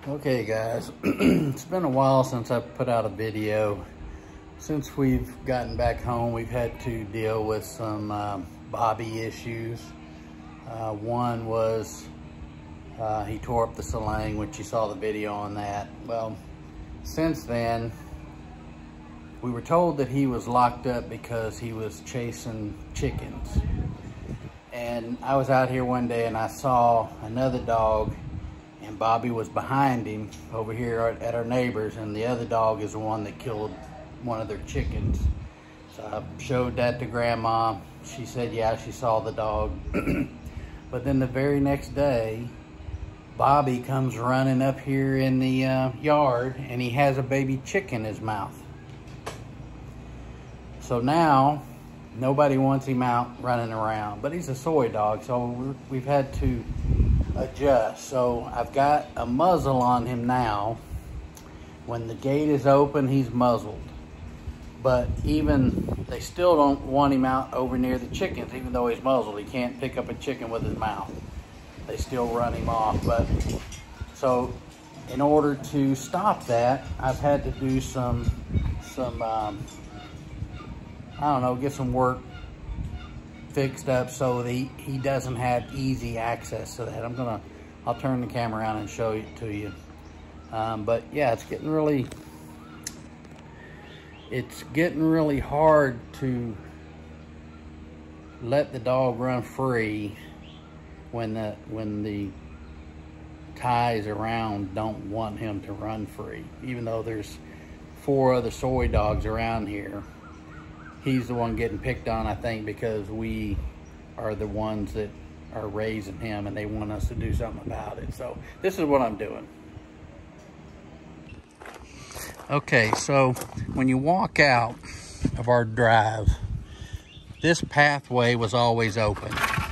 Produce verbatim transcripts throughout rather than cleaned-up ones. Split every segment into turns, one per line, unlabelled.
Okay guys, it's been a while since I've put out a video. Since we've gotten back home, we've had to deal with some uh, Bobby issues. Uh, one was uh, he tore up the salang, which you saw the video on that. Well, since then, we were told that he was locked up because he was chasing chickens. And I was out here one day and I saw another dog, and Bobby was behind him over here at our neighbor's, and the other dog is the one that killed one of their chickens. So I showed that to Grandma. She said, yeah, she saw the dog. But then the very next day, Bobby comes running up here in the uh, yard, and he has a baby chicken in his mouth. So now, nobody wants him out running around, but he's a soy dog, so we've had to adjust. So I've got a muzzle on him now. When the gate is open, he's muzzled. But even, they still don't want him out over near the chickens, even though he's muzzled. He can't pick up a chicken with his mouth. They still run him off. But so in order to stop that, I've had to do some, some um, I don't know, get some work fixed up so that he, he doesn't have easy access to that. I'm gonna, I'll turn the camera around and show it to you. Um, but yeah, it's getting really, it's getting really hard to let the dog run free when the, when the ties around don't want him to run free. Even though there's four other soy dogs around here, he's the one getting picked on, I think, because we are the ones that are raising him and they want us to do something about it. So this is what I'm doing. Okay, so when you walk out of our drive, this pathway was always open.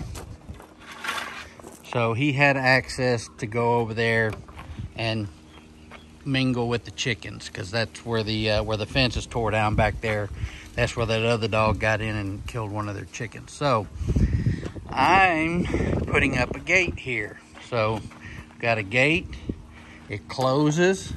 So he had access to go over there and mingle with the chickens, because that's where the uh, where the fence is tore down back there. That's where that other dog got in and killed one of their chickens. So I'm putting up a gate here. So I've got a gate, it closes.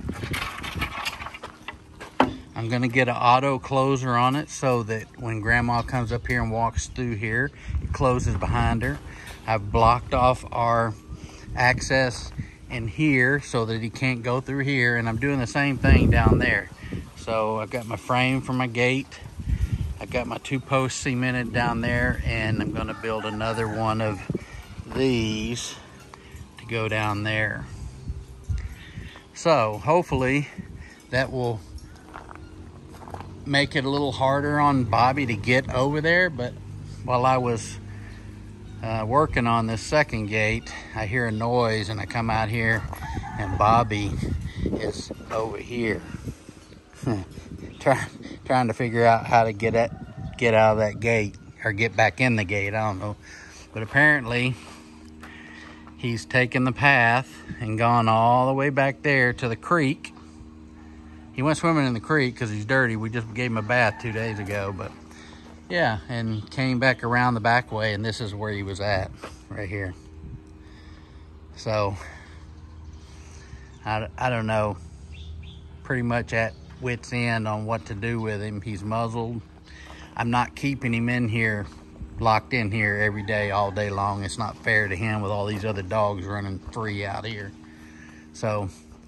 I'm gonna get an auto closer on it so that when Grandma comes up here and walks through here, it closes behind her. I've blocked off our access in here so that he can't go through here, and I'm doing the same thing down there. So I've got my frame for my gate. I've got my two posts cemented down there, and I'm gonna build another one of these to go down there. So hopefully that will make it a little harder on Bobby to get over there. But while I was uh, working on this second gate, I hear a noise and I come out here and Bobby is over here. Trying, trying to figure out how to get at, get out of that gate, or get back in the gate, I don't know. But apparently, he's taken the path and gone all the way back there to the creek. He went swimming in the creek because he's dirty. We just gave him a bath two days ago, but yeah, and came back around the back way, and this is where he was at, right here. So, I, I don't know, pretty much at wit's end on what to do with him. He's muzzled. I'm not keeping him in here, locked in here every day, all day long. It's not fair to him with all these other dogs running free out here. So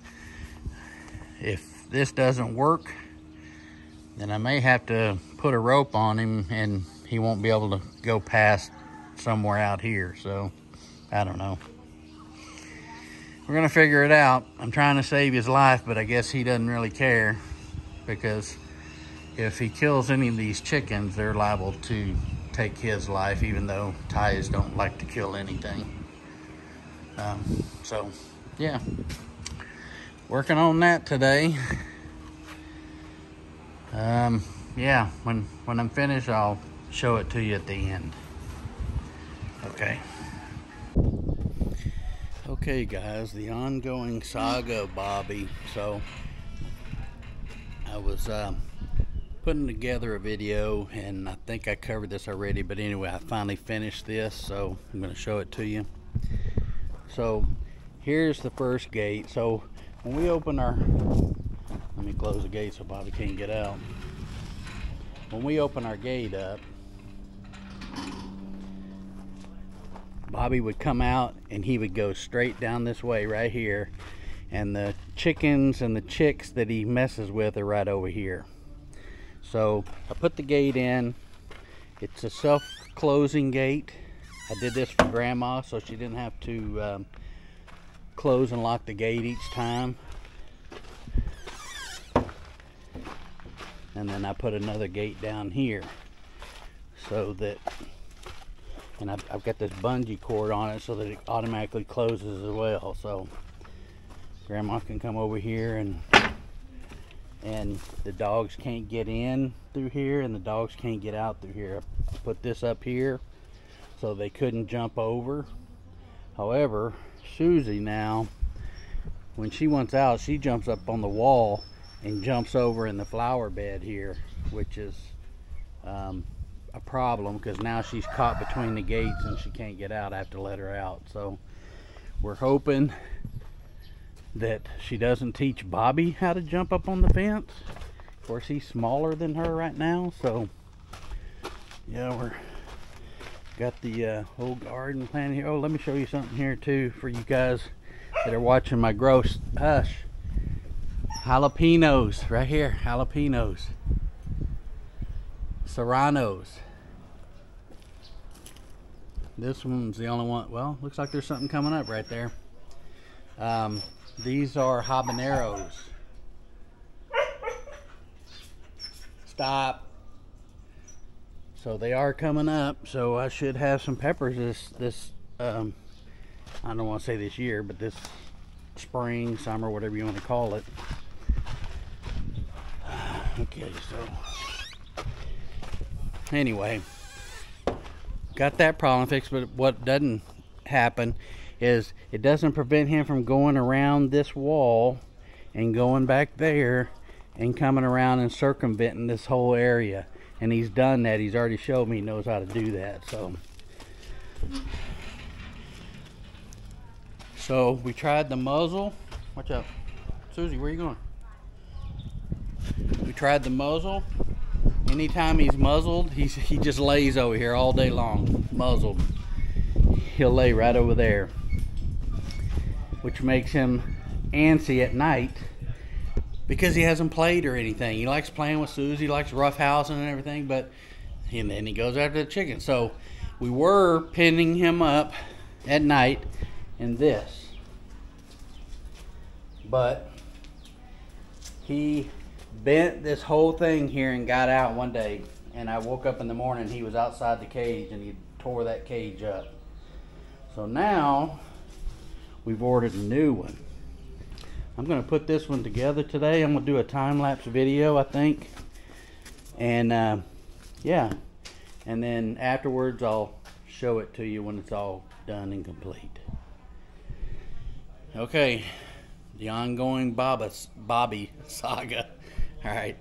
if this doesn't work, then I may have to put a rope on him and he won't be able to go past somewhere out here. So I don't know. We're gonna figure it out. I'm trying to save his life, but I guess he doesn't really care, because if he kills any of these chickens, they're liable to take his life, even though ties don't like to kill anything. Um, so, yeah. Working on that today. Um, yeah, when, when I'm finished, I'll show it to you at the end. Okay. Okay, guys, the ongoing saga of Bobby. So, I was um, putting together a video, and I think I covered this already, but anyway, I finally finished this, so I'm going to show it to you. So here's the first gate. So when we open our, let me close the gate so Bobby can't get out. When we open our gate up, Bobby would come out and he would go straight down this way right here, and the chickens and the chicks that he messes with are right over here. So I put the gate in. It's a self-closing gate. I did this for Grandma so she didn't have to um, close and lock the gate each time. And then I put another gate down here so that, and I've, I've got this bungee cord on it so that it automatically closes as well. So Grandma can come over here, and and the dogs can't get in through here and the dogs can't get out through here. I put this up here so they couldn't jump over. However, Susie now, when she wants out, she jumps up on the wall and jumps over in the flower bed here, which is um, a problem because now she's caught between the gates and she can't get out. I have to let her out. So we're hoping that she doesn't teach Bobby how to jump up on the fence. Of course, he's smaller than her right now, so yeah, we're got the uh, whole garden planted here. Oh, let me show you something here too for you guys that are watching my gross. Hush. Jalapenos right here. Jalapenos. Serranos. This one's the only one. Well, looks like there's something coming up right there. Um, these are habaneros. Stop. So they are coming up. So I should have some peppers this this. Um, I don't want to say this year, but this spring, summer, whatever you want to call it. Okay, so anyway, got that problem fixed, but what doesn't happen is it doesn't prevent him from going around this wall and going back there and coming around and circumventing this whole area. And he's done that. He's already showed me he knows how to do that. So so we tried the muzzle. Watch out. Susie, where are you going? We tried the muzzle. Anytime he's muzzled, he's, he just lays over here all day long, muzzled. He'll lay right over there, which makes him antsy at night because he hasn't played or anything. He likes playing with Susie, he likes roughhousing and everything, but and then he goes after the chicken. So we were pinning him up at night in this, but he bent this whole thing here and got out one day, and I woke up in the morning, he was outside the cage and he tore that cage up. So now we've ordered a new one. I'm going to put this one together today. I'm going to do a time-lapse video, I think, and uh, yeah, and then afterwards I'll show it to you when it's all done and complete. Okay, the ongoing Bobby, Bobby saga. All right.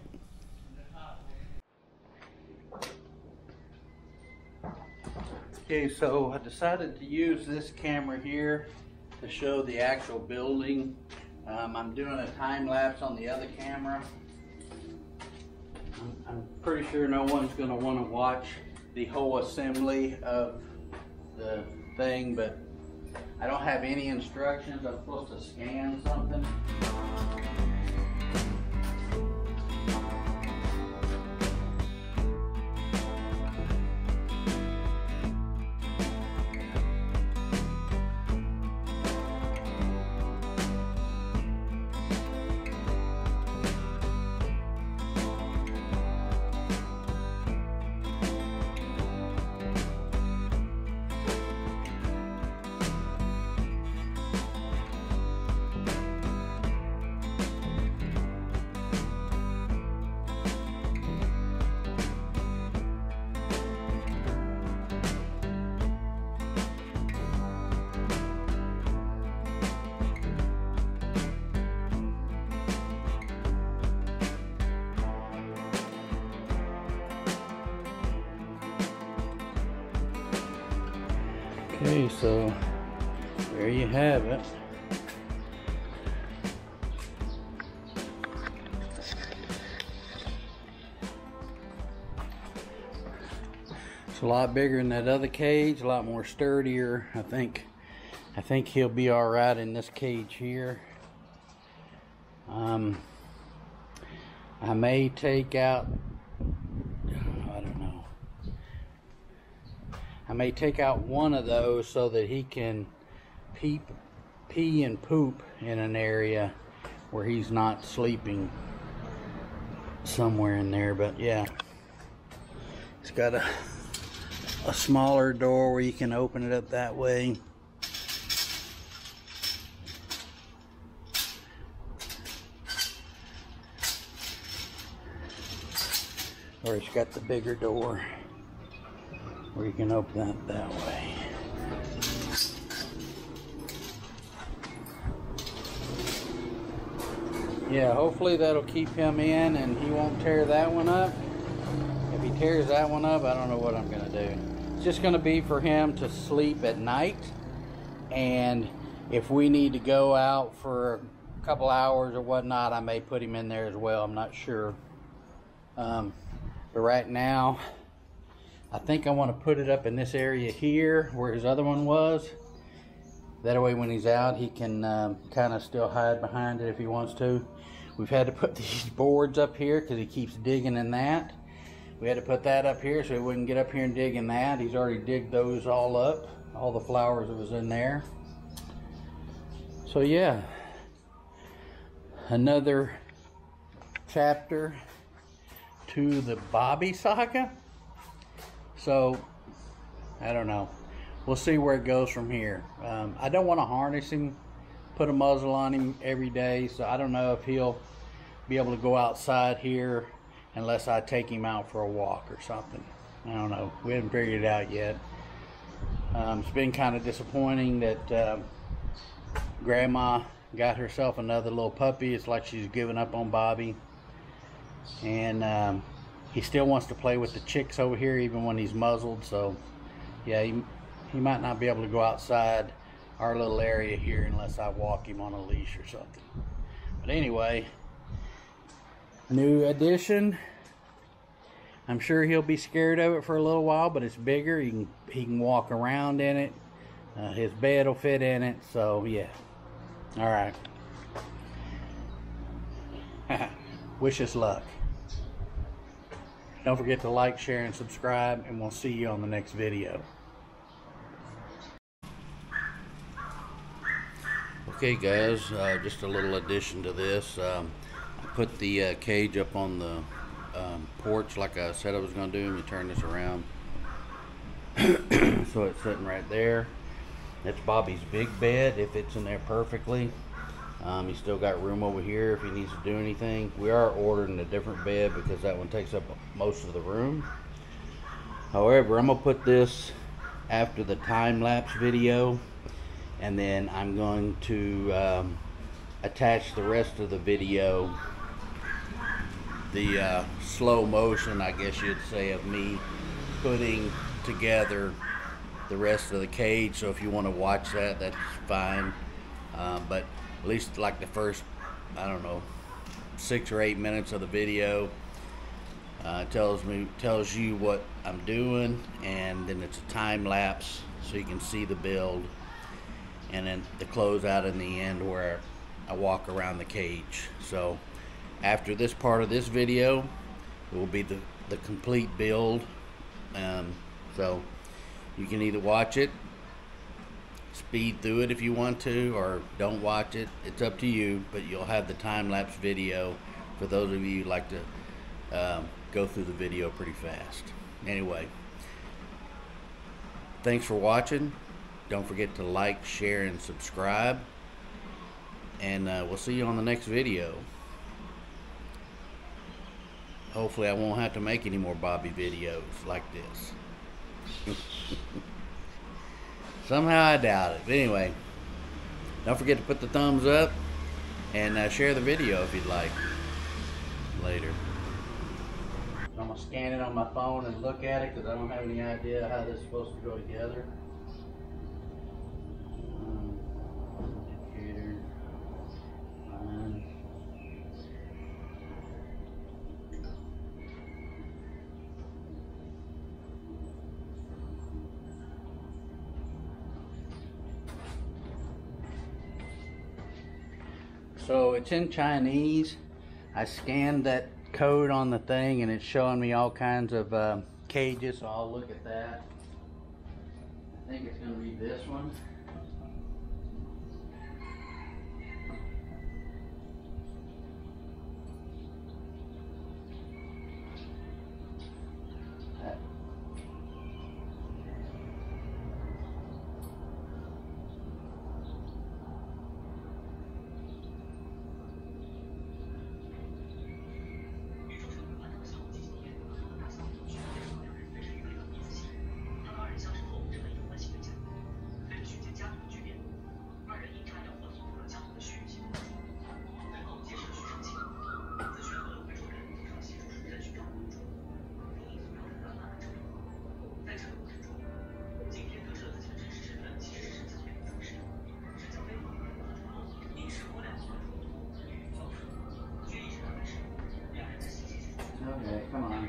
Okay, so I decided to use this camera here to show the actual building. Um, I'm doing a time lapse on the other camera. I'm, I'm pretty sure no one's going to want to watch the whole assembly of the thing, but I don't have any instructions. I'm supposed to scan something. Okay, so there you have it. It's a lot bigger than that other cage, a lot more sturdier. I think I think he'll be all right in this cage here. Um, I may take out, I don't know. I may take out one of those so that he can peep, pee and poop in an area where he's not sleeping somewhere in there. But yeah, it's got a, a smaller door where you can open it up that way. Or it's got the bigger door where you can open that that way. Yeah, hopefully that'll keep him in and he won't tear that one up. If he tears that one up, I don't know what I'm gonna do. It's just gonna be for him to sleep at night, and if we need to go out for a couple hours or whatnot, I may put him in there as well. I'm not sure. Um, but right now, I think I want to put it up in this area here where his other one was. That way when he's out, he can um, kind of still hide behind it if he wants to. We've had to put these boards up here because he keeps digging in that. We had to put that up here so he wouldn't get up here and dig in that. He's already digged those all up, all the flowers that was in there. So yeah, another chapter to the Bobby saga. So I don't know, we'll see where it goes from here. um, I don't want to harness him, put a muzzle on him every day, so I don't know if he'll be able to go outside here unless I take him out for a walk or something. I don't know, we haven't figured it out yet. Um, it's been kind of disappointing that uh, Grandma got herself another little puppy. It's like she's given up on Bobby. And um, he still wants to play with the chicks over here even when he's muzzled. So yeah, he, he might not be able to go outside our little area here unless I walk him on a leash or something. But anyway, new addition. I'm sure he'll be scared of it for a little while, but it's bigger. He can, he can walk around in it. Uh, his bed will fit in it. So yeah, all right. Wish us luck. Don't forget to like, share, and subscribe, and we'll see you on the next video. Okay guys, uh, just a little addition to this. Um, I put the uh, cage up on the um, porch like I said I was going to do. Let me turn this around. So it's sitting right there. That's Bobby's big bed. It fits in there perfectly. Um, he's still got room over here if he needs to do anything. We are ordering a different bed because that one takes up most of the room. However, I'm going to put this after the time-lapse video, and then I'm going to um, attach the rest of the video, the uh, slow motion, I guess you'd say, of me putting together the rest of the cage. So if you want to watch that, that's fine. Um, but at least like the first, I don't know, six or eight minutes of the video uh, tells me tells you what I'm doing, and then it's a time lapse so you can see the build, and then the closeout in the end where I walk around the cage. So after this part of this video, it will be the the complete build. Um, so you can either watch it, speed through it if you want to, or don't watch it. It's up to you, but you'll have the time-lapse video for those of you who like to um, go through the video pretty fast. Anyway, thanks for watching. Don't forget to like, share, and subscribe, and uh, we'll see you on the next video. Hopefully I won't have to make any more Bobby videos like this. Somehow I doubt it. But anyway, don't forget to put the thumbs up and uh, share the video if you'd like. Later. I'm going to scan it on my phone and look at it because I don't have any idea how this is supposed to go together. Um, computer. Fine. So it's in Chinese. I scanned that code on the thing and it's showing me all kinds of uh, cages, so I'll look at that. I think it's going to be this one. Okay, come on.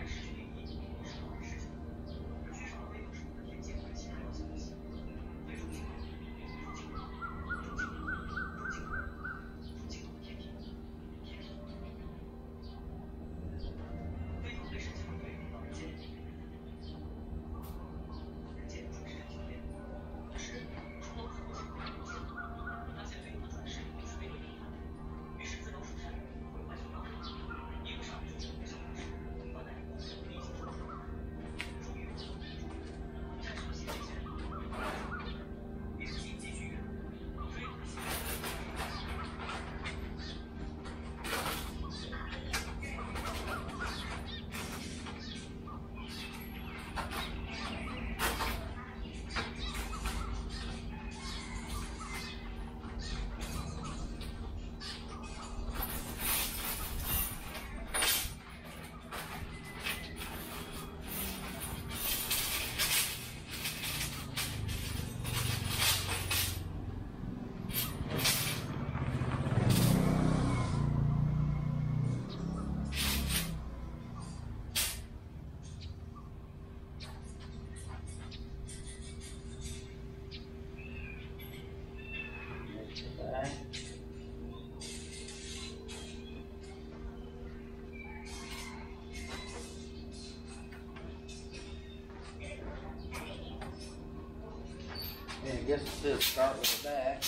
Yeah, I guess it says start with the back.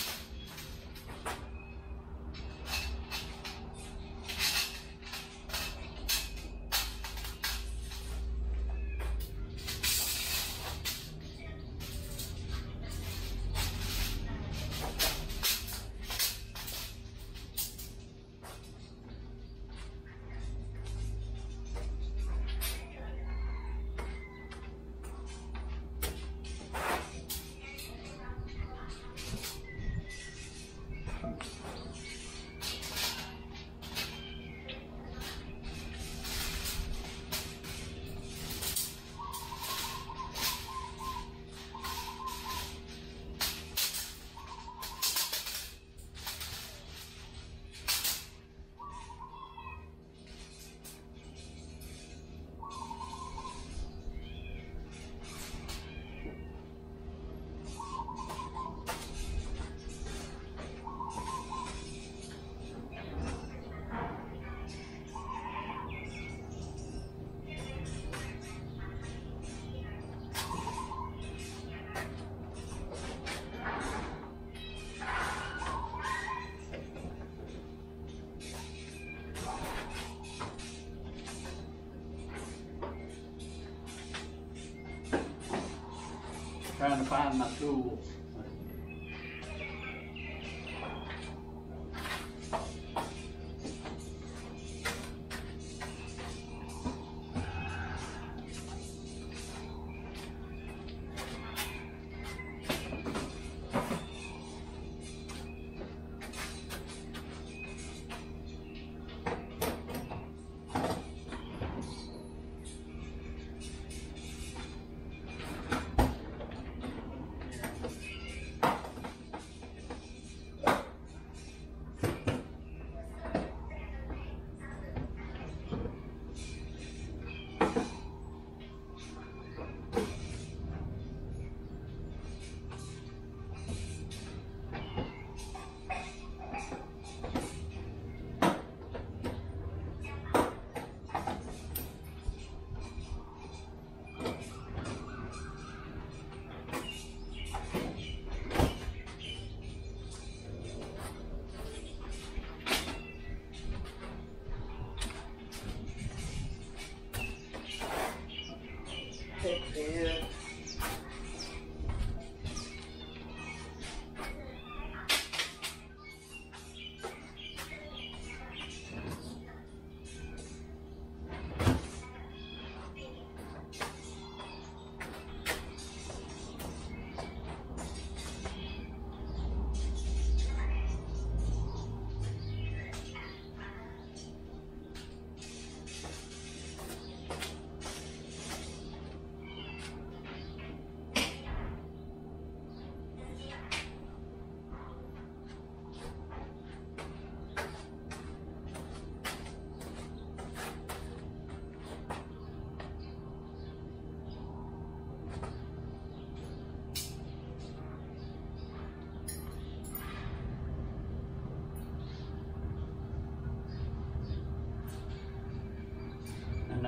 Trying to find my tools.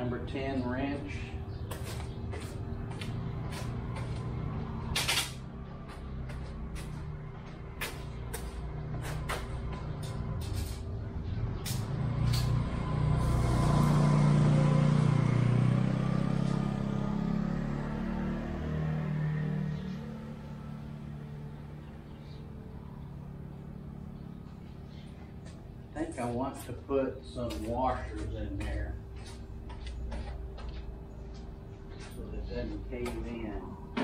number ten wrench. I think I want to put some washers in there so that it doesn't cave in.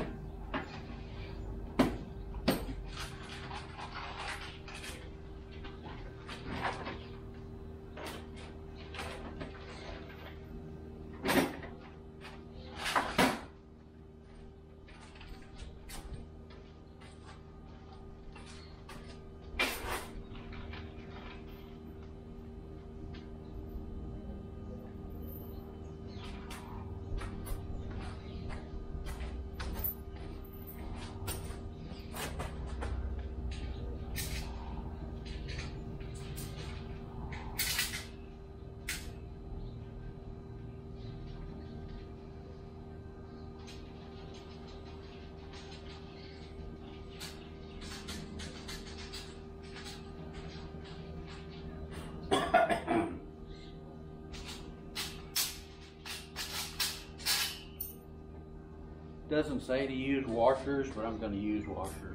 Doesn't say to use washers, but I'm going to use washers.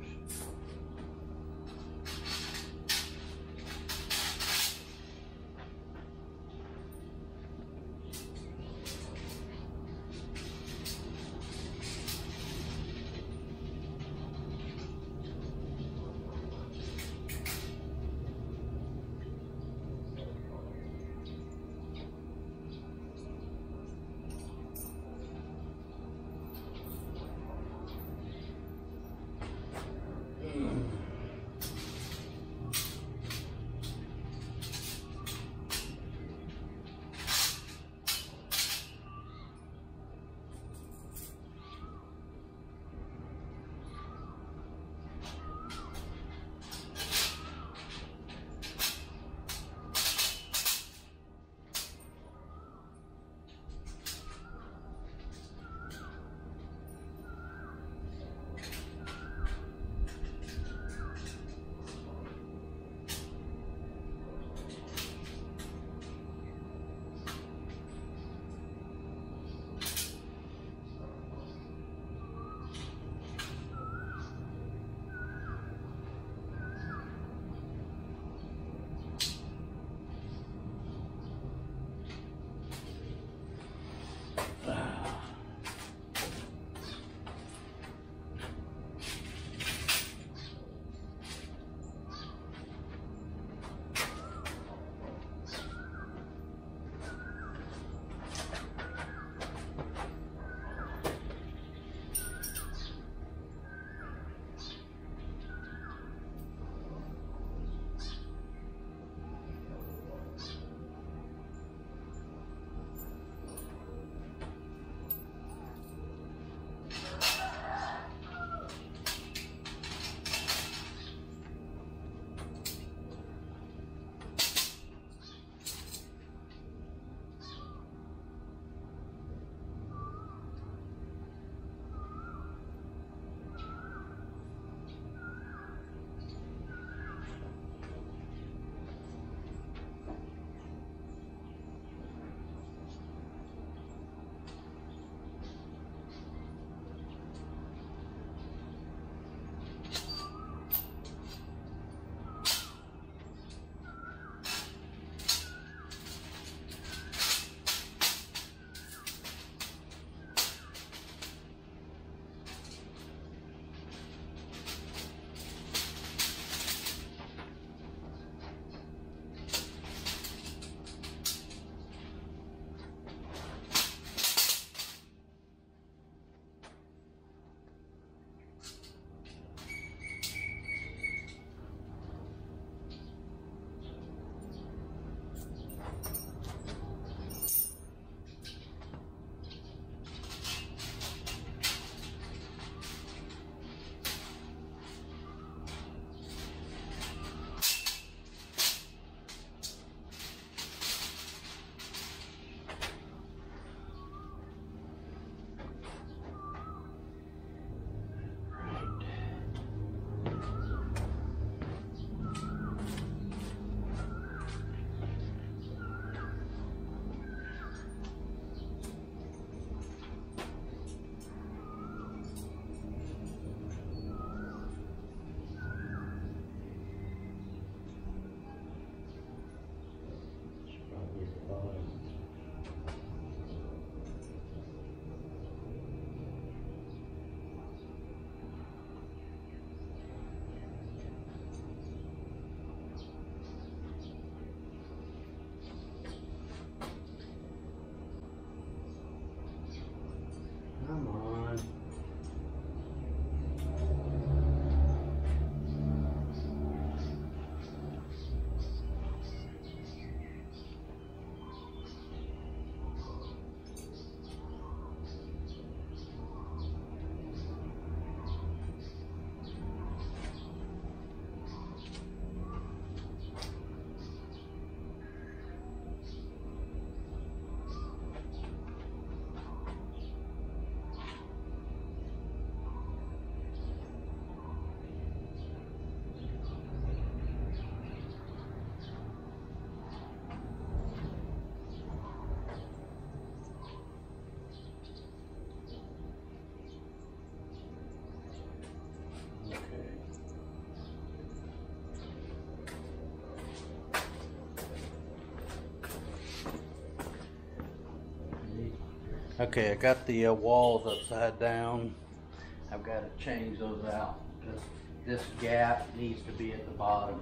Okay, I got the uh, walls upside down. I've got to change those out because this gap needs to be at the bottom.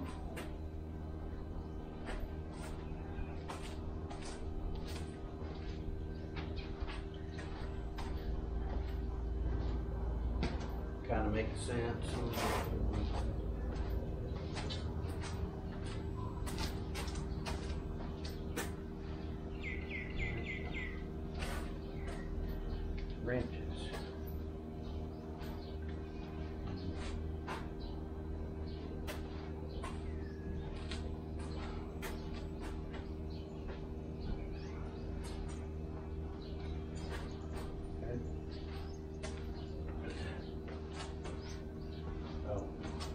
Kind of makes sense. Wrenches. Okay. Oh.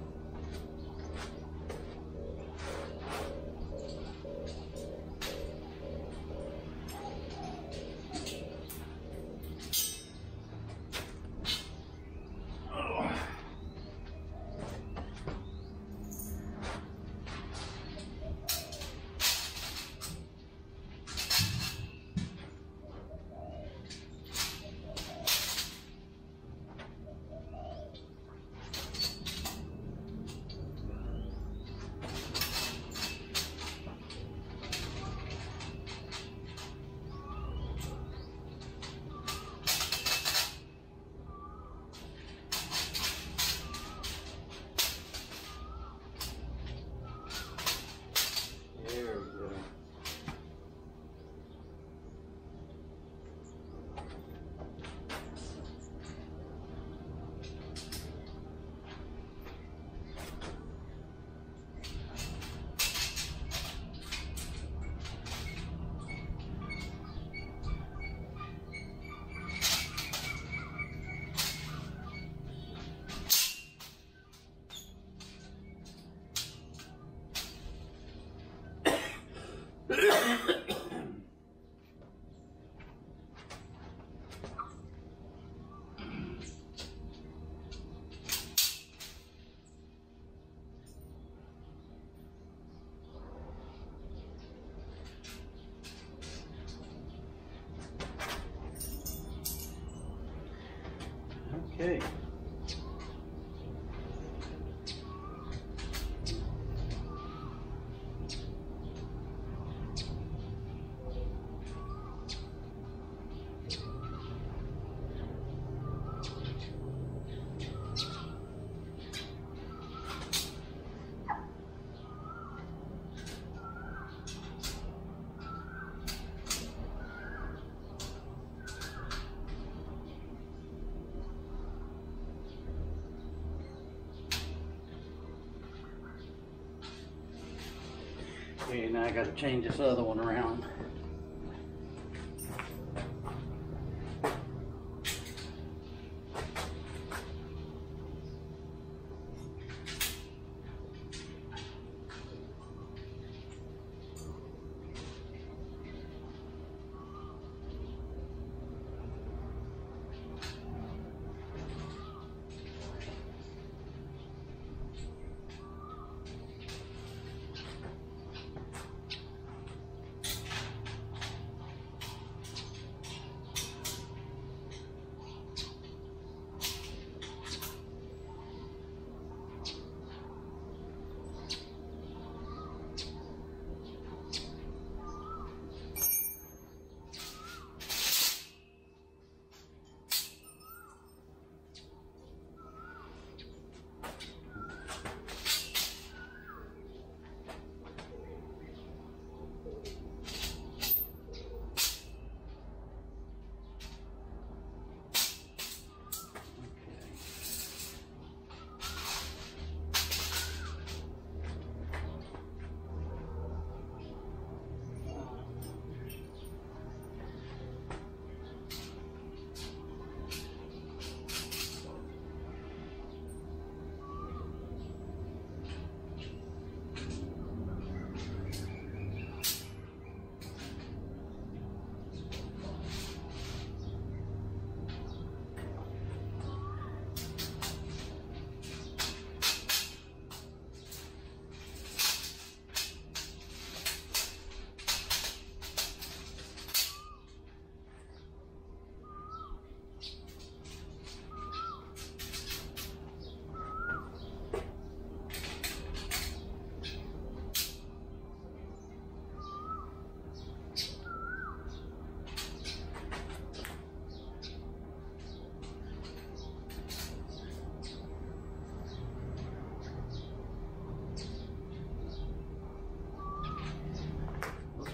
Okay. Okay, now I got to change this other one around.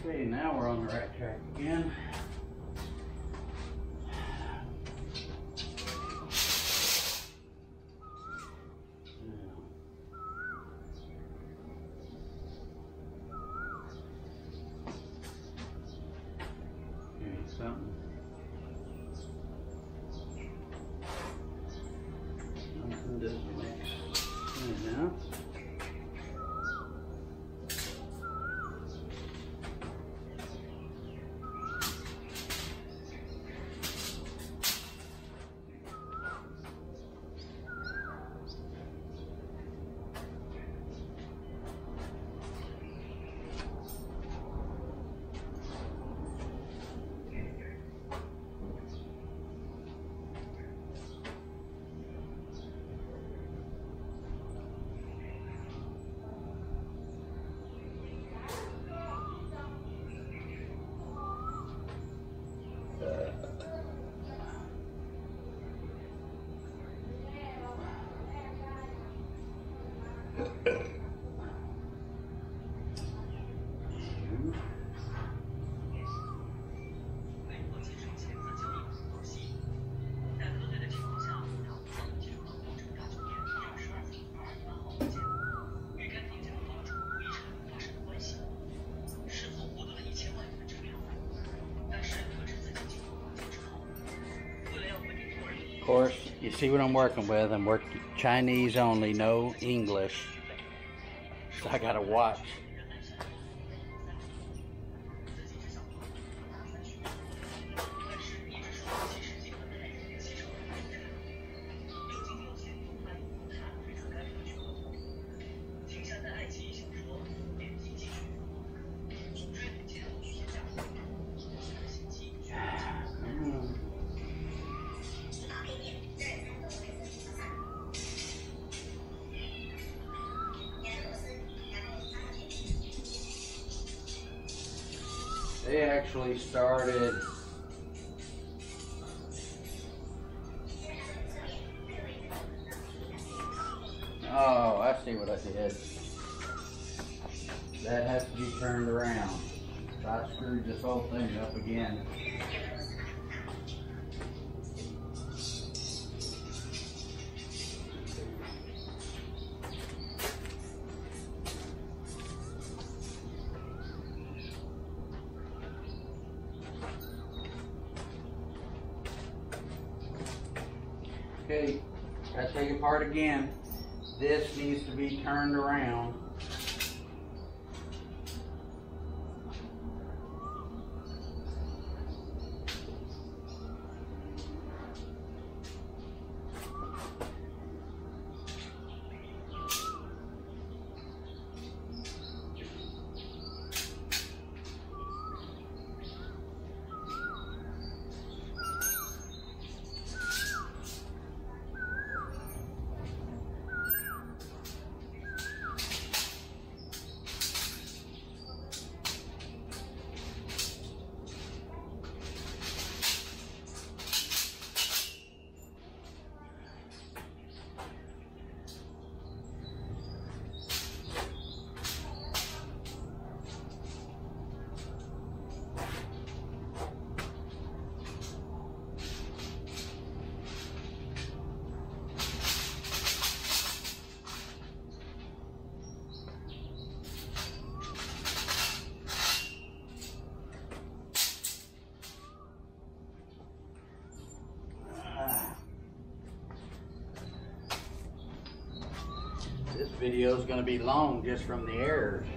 Okay, now we're on the right track again. Something. Something doesn't make sense now. Of course, you see what I'm working with. I'm working Chinese only, no English. So I gotta watch. They actually started oh, I see what I did. That has to be turned around. So I screwed this whole thing up again. Okay, gotta take it apart again. This needs to be turned around. This video is going to be long just from the errors.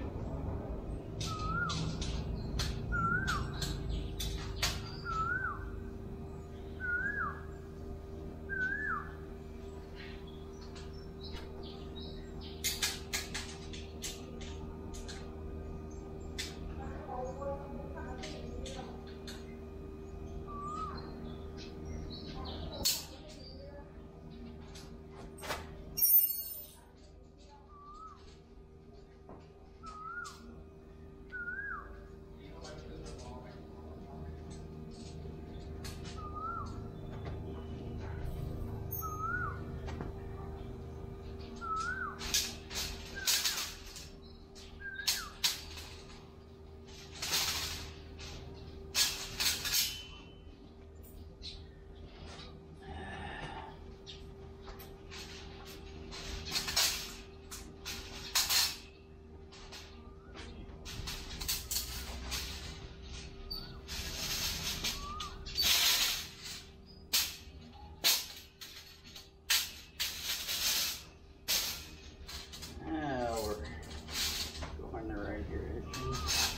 find the right direction.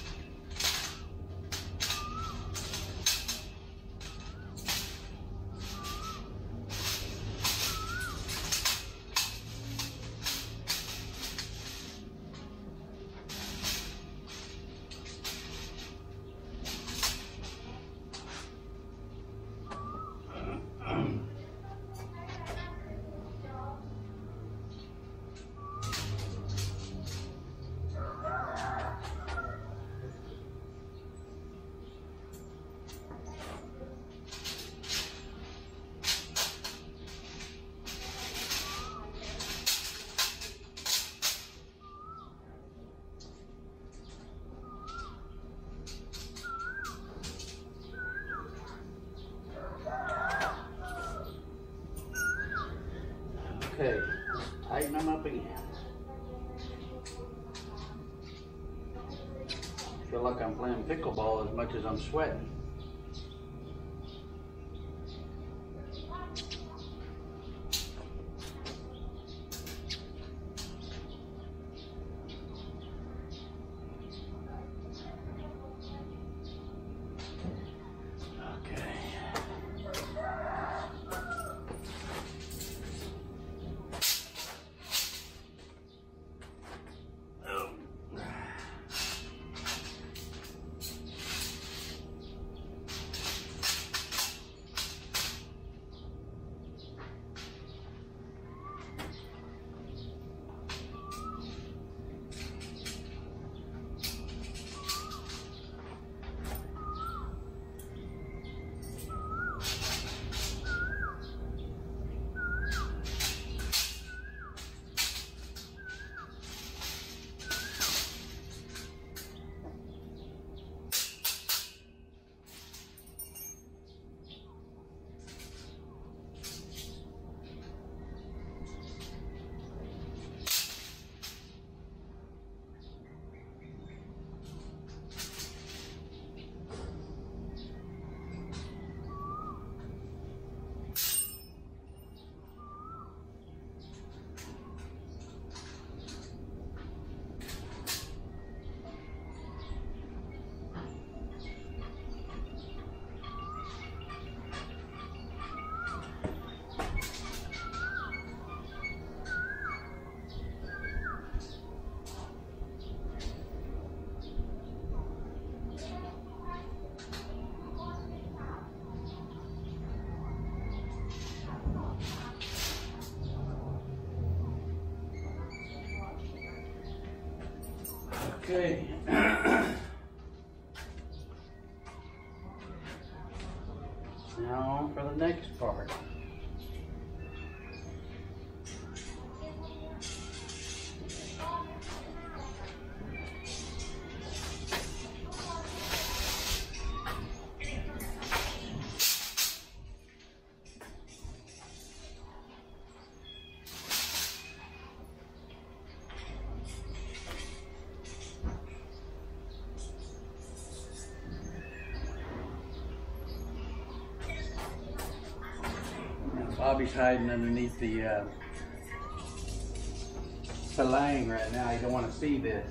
Okay, tighten them up again. Feel like I'm playing pickleball as much as I'm sweating. Okay. Now on for the next part. Bobby's hiding underneath the uh, filling right now. You don't want to see this.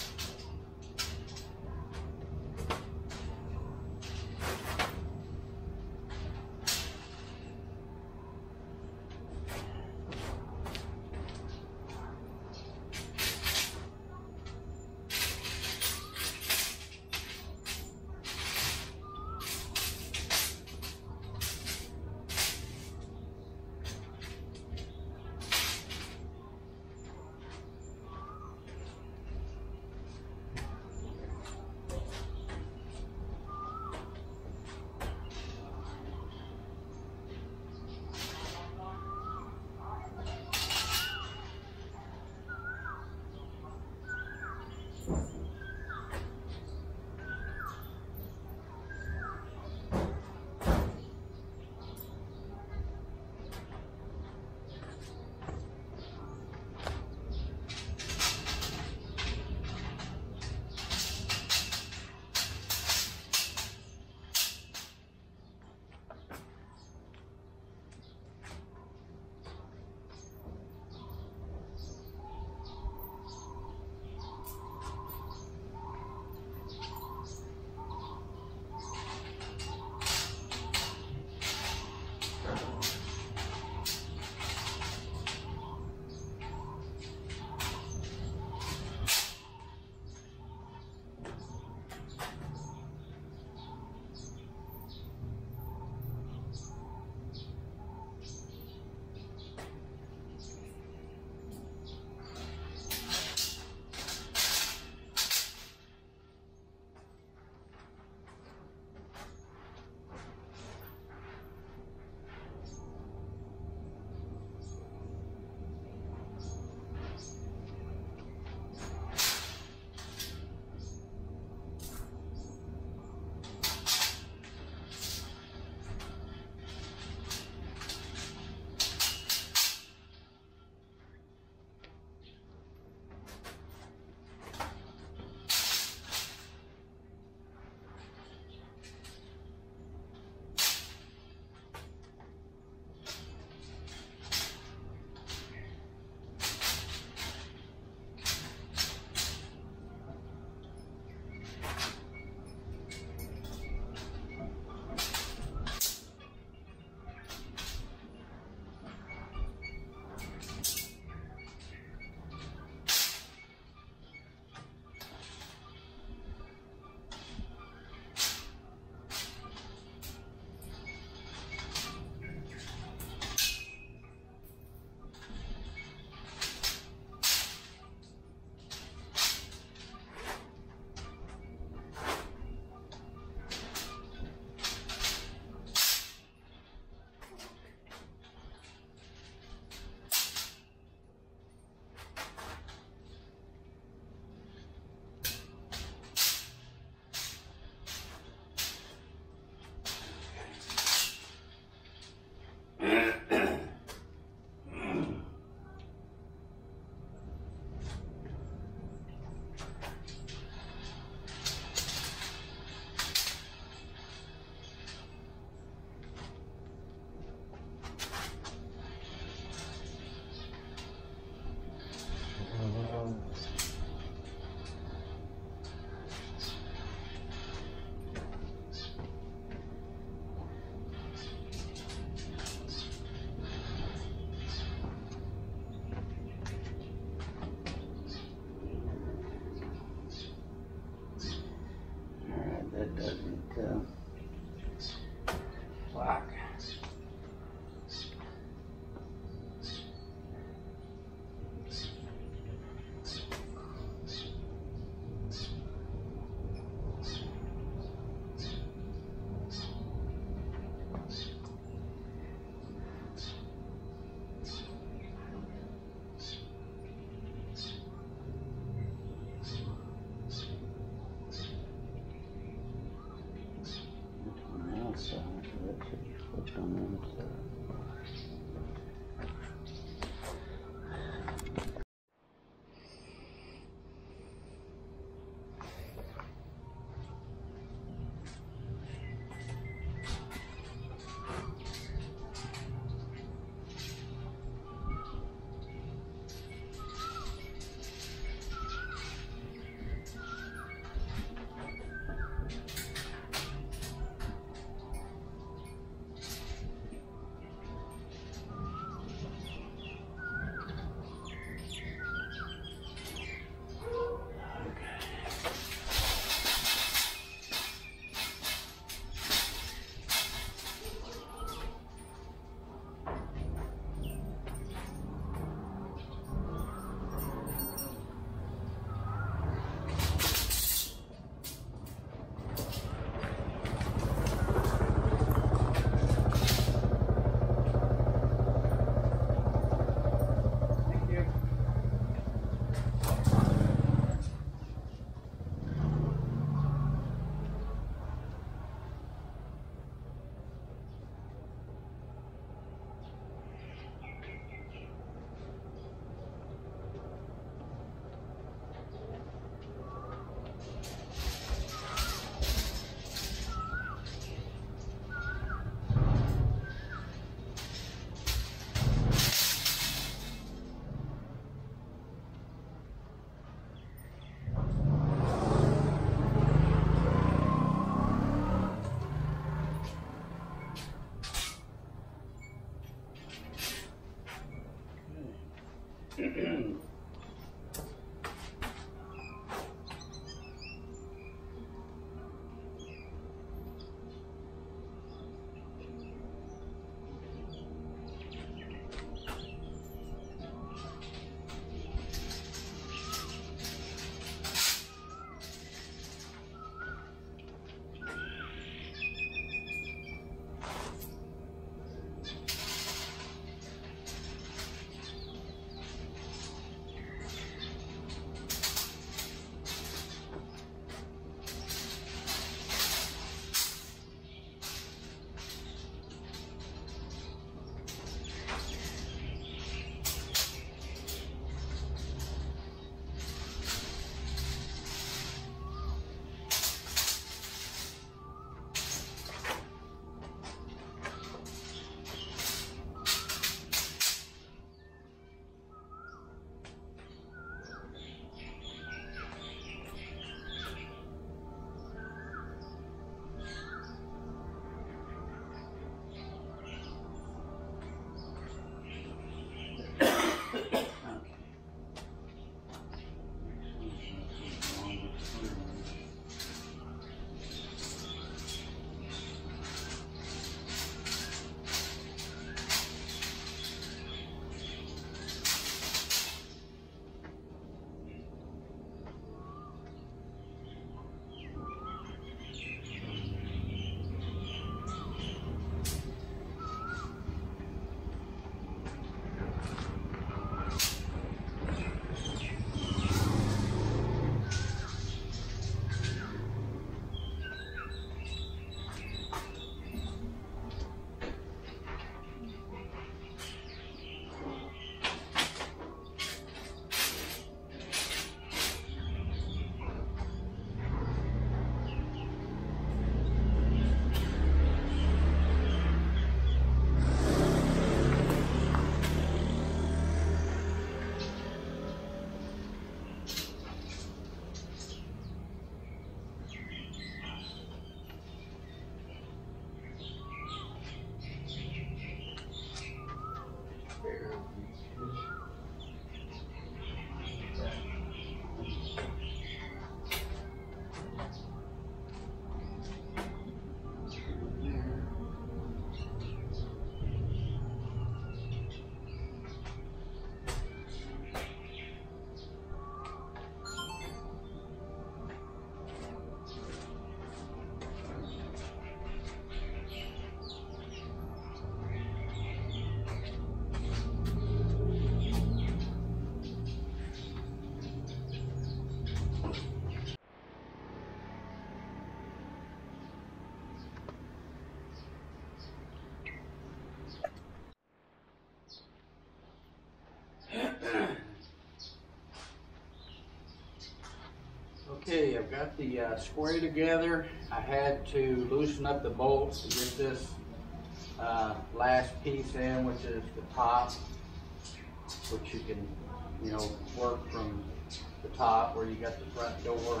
Okay, I've got the uh, square together. I had to loosen up the bolts to get this uh, last piece in, which is the top, which you can, you know, work from the top where you got the front door.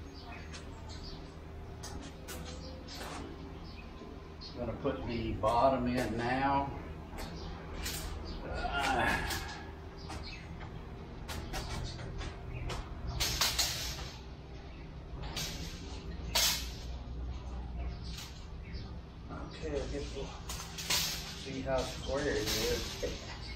I'm going to put the bottom in now. Uh, Okay, I guess we'll see how square it is.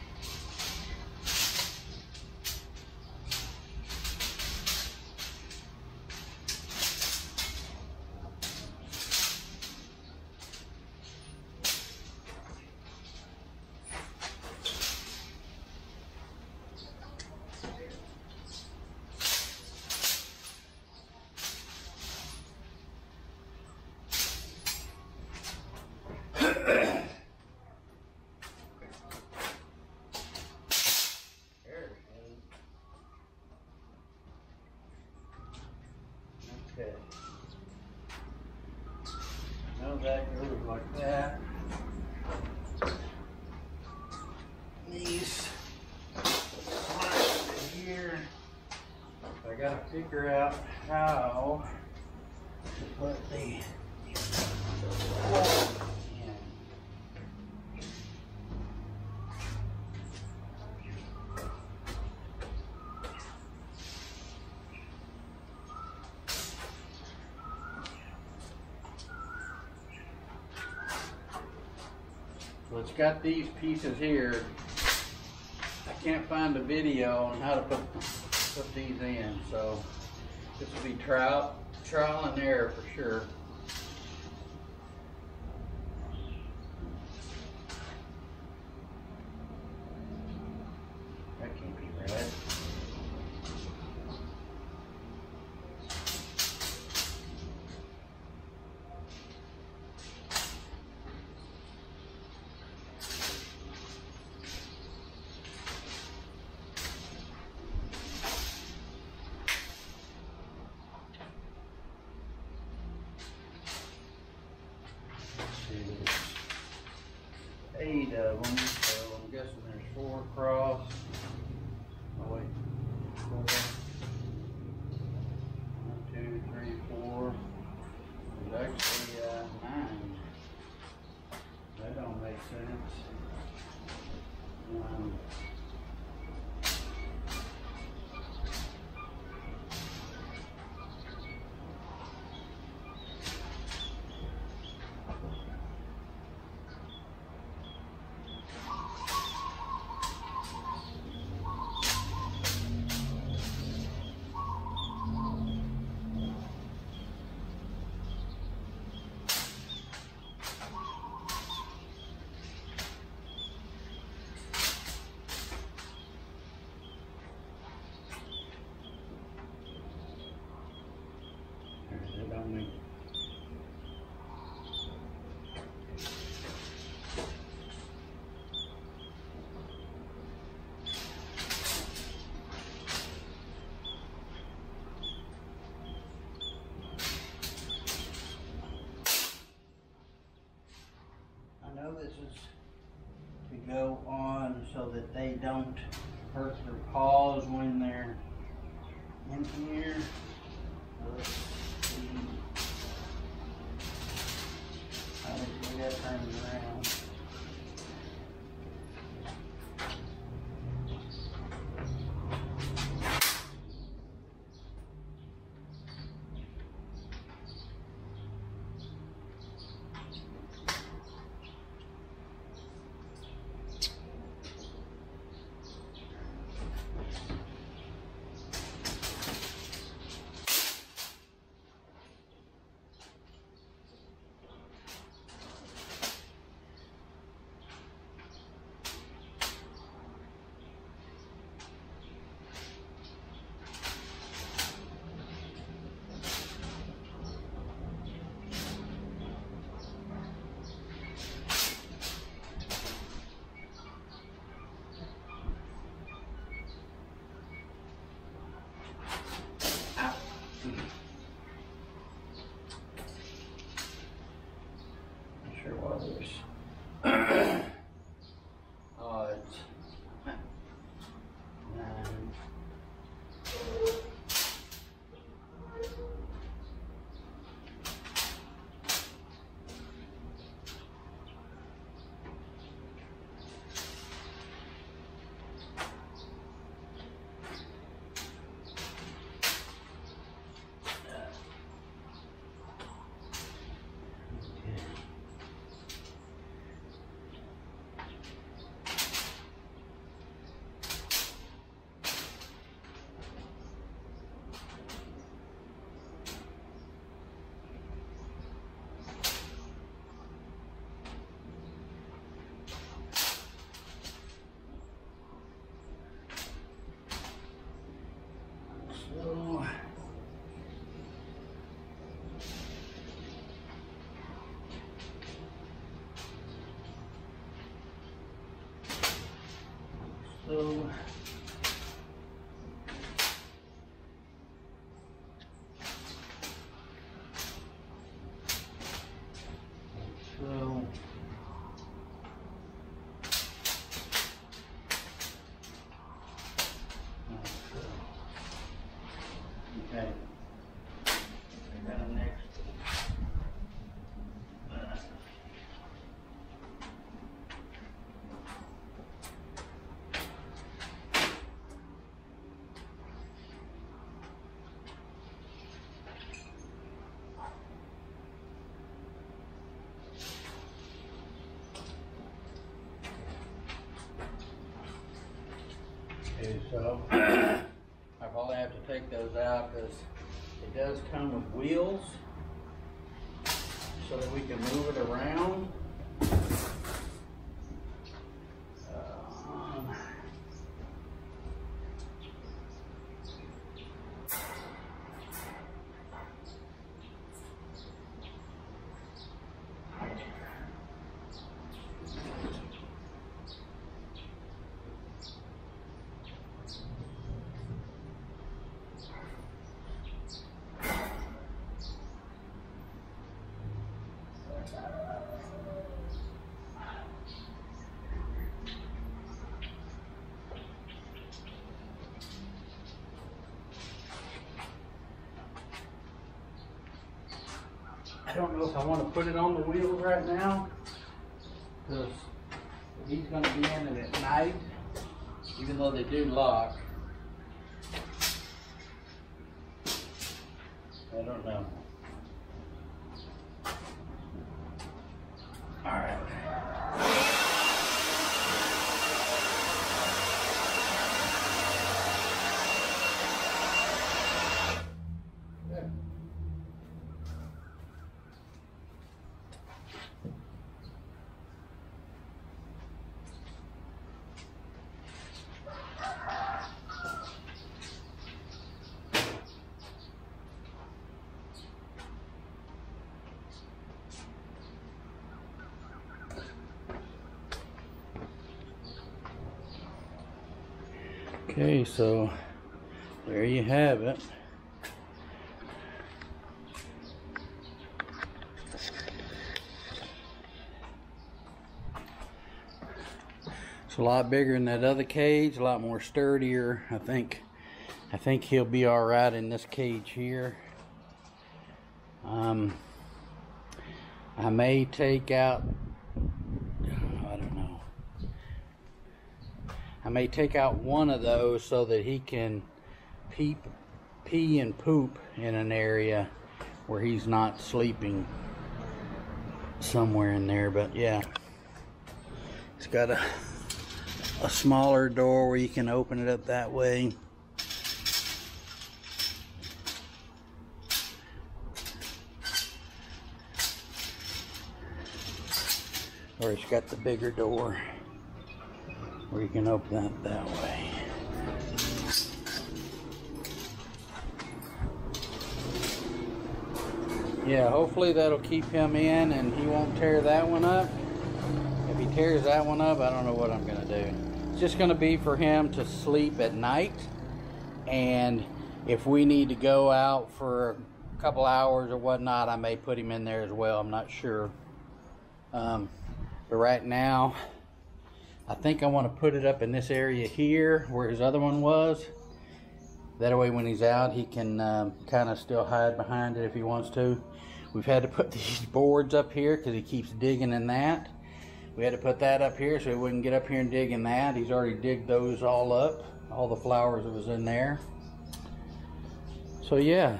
Okay. Now that goes like that. These right here. I gotta figure out how to put the bolt in. So it's got these pieces here. I can't find a video on how to put put these in, so this will be trial trial and error for sure. That can't be right. Eight of them, so I'm guessing there's four across. Oh wait, four. One, two, three, four. There's actually uh, nine. That don't make sense. Um, It don't make I know this is to go on so that they don't hurt their paws when they're in here. Let's see. I think we got turned around. Okay. I got him next. Okay, so I probably have to take those out because it does come with wheels so that we can move it around. Um, I don't know if I want to put it on the wheels right now because he's going to be in it at night, even though they do lock. I don't know. All right. Okay, so there you have it. It's a lot bigger than that other cage, a lot more sturdier. I think I think he'll be all right in this cage here. Um, I may take out, I don't know. I may take out one of those so that he can peep, pee and poop in an area where he's not sleeping somewhere in there. But yeah, it's got a, a smaller door where you can open it up that way. Or it's got the bigger door where you can open that that way. Yeah, hopefully that'll keep him in and he won't tear that one up. If he tears that one up, I don't know what I'm gonna do. It's just gonna be for him to sleep at night, and if we need to go out for a couple hours or whatnot, I may put him in there as well. I'm not sure. Um, but right now, I think I want to put it up in this area here where his other one was. That way when he's out, he can um, kind of still hide behind it if he wants to. We've had to put these boards up here because he keeps digging in that. We had to put that up here so he wouldn't get up here and dig in that. He's already digged those all up, all the flowers that was in there. So yeah,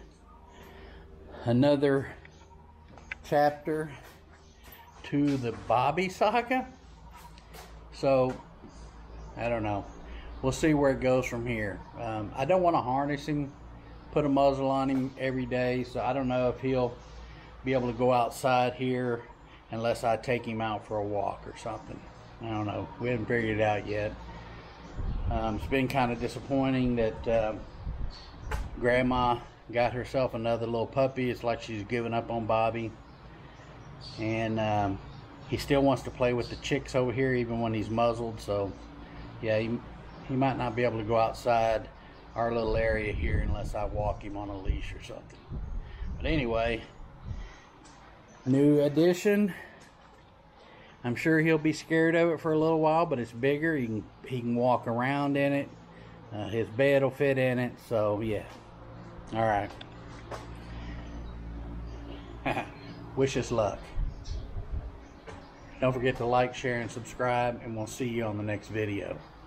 another chapter to the Bobby saga. So, I don't know. We'll see where it goes from here. Um, I don't want to harness him, put a muzzle on him every day, so I don't know if he'll be able to go outside here unless I take him out for a walk or something. I don't know. We haven't figured it out yet. Um, it's been kind of disappointing that uh, Grandma got herself another little puppy. It's like she's given up on Bobby. And um, he still wants to play with the chicks over here even when he's muzzled. So yeah, he, he might not be able to go outside our little area here unless I walk him on a leash or something. But anyway, new addition. I'm sure he'll be scared of it for a little while, but it's bigger. He can, he can walk around in it. Uh, his bed will fit in it. So yeah, All right. Wish us luck. Don't forget to like, share, and subscribe, and we'll see you on the next video.